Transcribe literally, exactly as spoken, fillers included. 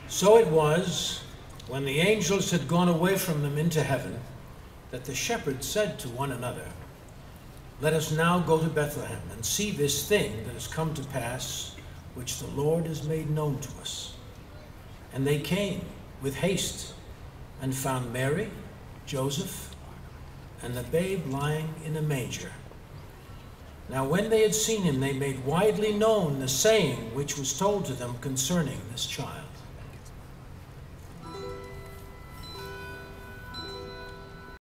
So it was, when the angels had gone away from them into heaven, that the shepherds said to one another, "Let us now go to Bethlehem and see this thing that has come to pass, which the Lord has made known to us." And they came with haste and found Mary, Joseph, and the babe lying in a manger. Now when they had seen him, they made widely known the saying which was told to them concerning this child.